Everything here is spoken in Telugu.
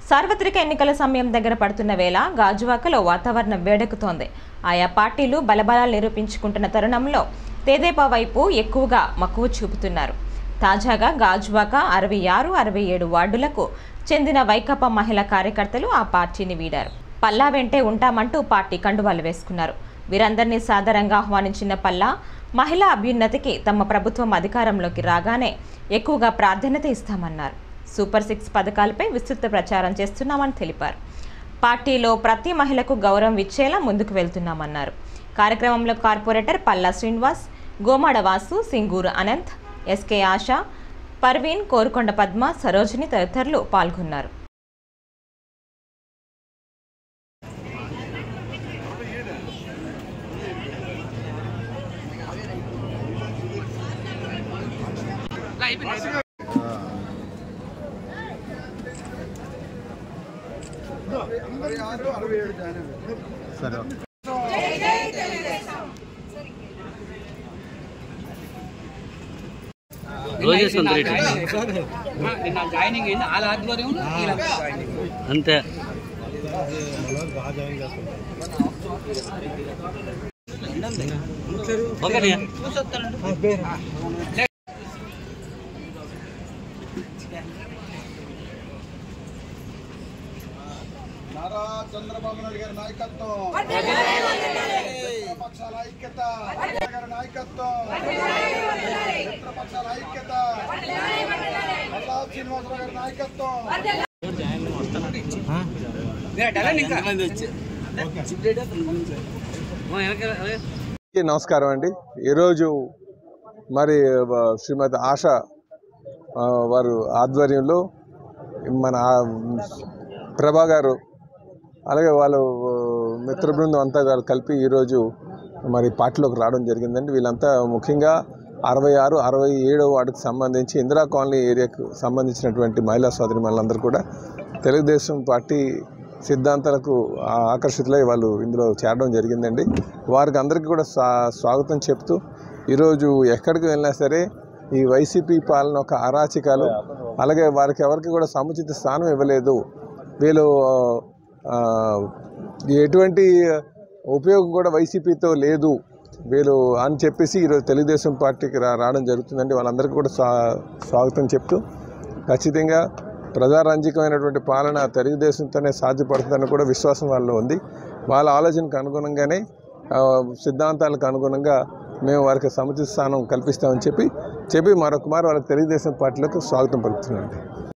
సార్వత్రిక ఎన్నికల సమయం దగ్గర పడుతున్న వేళ గాజువాకలో వాతావరణం వేడెక్కుతోంది. ఆయా పార్టీలు బలబలాలు నిరూపించుకుంటున్న తరుణంలో తెదేపా వైపు ఎక్కువగా మక్కువ చూపుతున్నారు. తాజాగా గాజువాక 66, 67 వార్డులకు చెందిన వైకాపా మహిళా కార్యకర్తలు ఆ పార్టీని వీడారు. పల్లా వెంటే ఉంటామంటూ పార్టీ కండువాలు వేసుకున్నారు. వీరందరినీ సాదరంగా ఆహ్వానించిన పల్లా మహిళా అభ్యున్నతికి తమ ప్రభుత్వం అధికారంలోకి రాగానే ఎక్కువగా ప్రాధాన్యత ఇస్తామన్నారు. సూపర్ 6 పథకాలపై విస్తృత ప్రచారం చేస్తున్నామని తెలిపారు. పార్టీలో ప్రతి మహిళకు గౌరవం ఇచ్చేలా ముందుకు వెళ్తున్నామన్నారు. కార్యక్రమంలో కార్పొరేటర్ పల్లా శ్రీనివాస్, గోమాడ వాసు, సింగూరు అనంత్, ఎస్కే ఆశా, పర్వీన్, కోరుకొండ పద్మ, సరోజిని తదితరులు పాల్గొన్నారు. అంతే నారా చంద్రబాబు నాయుడు గారి నాయకత్వం, మిత్రపక్షాల ఐక్యత, గారి నాయకత్వం, మిత్రపక్షాల ఐక్యత, పల్లా శ్రీనివాసరావు గారి నాయకత్వం. నమస్కారం అండి. ఈరోజు మరి శ్రీమతి ఆశ వారు ఆధ్వర్యంలో మన ప్రభా గారు అలాగే వాళ్ళు మిత్ర బృందం అంతా కలిపి ఈరోజు మరి పార్టీలోకి రావడం జరిగిందండి. వీళ్ళంతా ముఖ్యంగా 66, 67 వార్డుకు సంబంధించి ఇందిరా కాలనీ ఏరియాకు సంబంధించినటువంటి మహిళా సోదరి మహిళలందరూ కూడా తెలుగుదేశం పార్టీ సిద్ధాంతాలకు ఆకర్షితులై వాళ్ళు ఇందులో చేరడం జరిగిందండి. వారికి అందరికీ కూడా స్వాగతం చెప్తూ ఈరోజు ఎక్కడికి వెళ్ళినా సరే ఈ వైసీపీ పాలన ఒక అరాచకాలు, అలాగే వారికి ఎవరికి కూడా సముచిత స్థానం ఇవ్వలేదు, వీళ్ళు ఎటువంటి ఉపయోగం కూడా వైసీపీతో లేదు వీళ్ళు అని చెప్పేసి ఈరోజు తెలుగుదేశం పార్టీకి రావడం జరుగుతుందండి. వాళ్ళందరికీ కూడా స్వాగతం చెప్తూ ఖచ్చితంగా ప్రజారంజకమైనటువంటి పాలన తెలుగుదేశంతోనే సాధ్యపడుతుందని కూడా విశ్వాసం వాళ్ళలో ఉంది. వాళ్ళ ఆలోచనకు అనుగుణంగానే సిద్ధాంతాలకు అనుగుణంగా మేము వారికి సముచిత స్థానం కల్పిస్తామని చెప్పి మరొక మారు వాళ్ళకి తెలుగుదేశం పార్టీలకు స్వాగతం పలుకుతున్నాం.